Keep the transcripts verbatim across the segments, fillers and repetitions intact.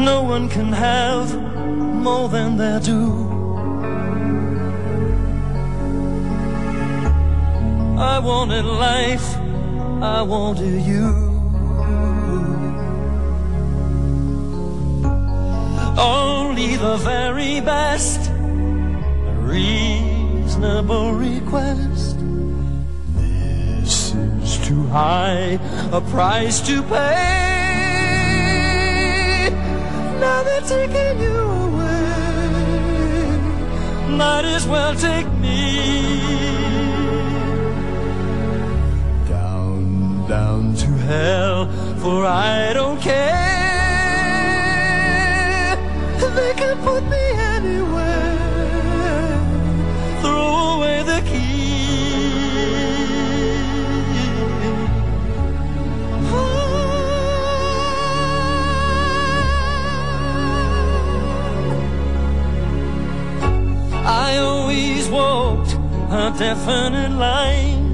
No one can have more than their due. I wanted life, I wanted you. Only the very best, a reasonable request. This is too high a price to pay. Now they're taking you away, might as well take me. Down, down to hell, for I don't care. They can put me anywhere, throw away the key. I always walked a definite line,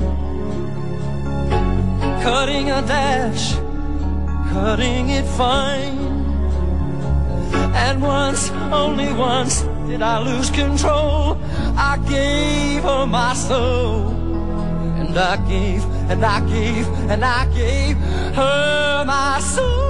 cutting a dash, cutting it fine. And once, only once, did I lose control. I gave her my soul, and I gave, and I gave, and I gave her my soul.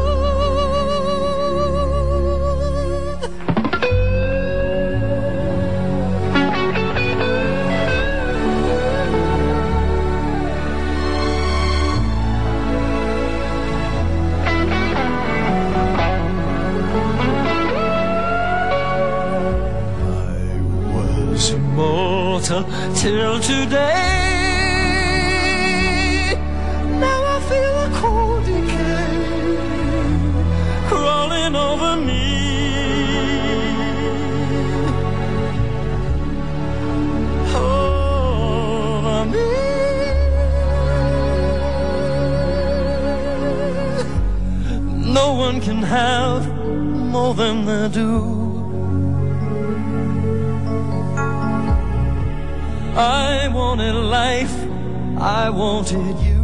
Immortal till today. Now I feel a cold decay crawling over me. Over me. No one can have more than they do. I wanted life, I wanted you.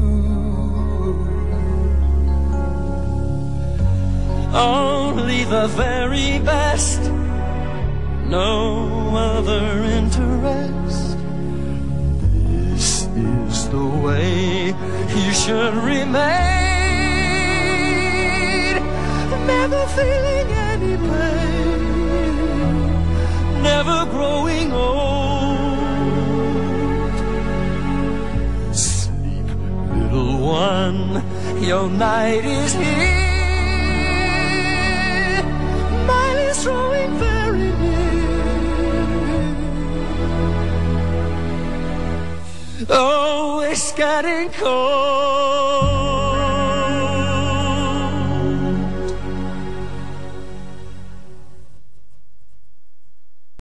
Only the very best, no other interest. This is the way you should remain, never feeling any pain, never growing old. One, your night is here, mine is drawing very near. Oh, it's getting cold.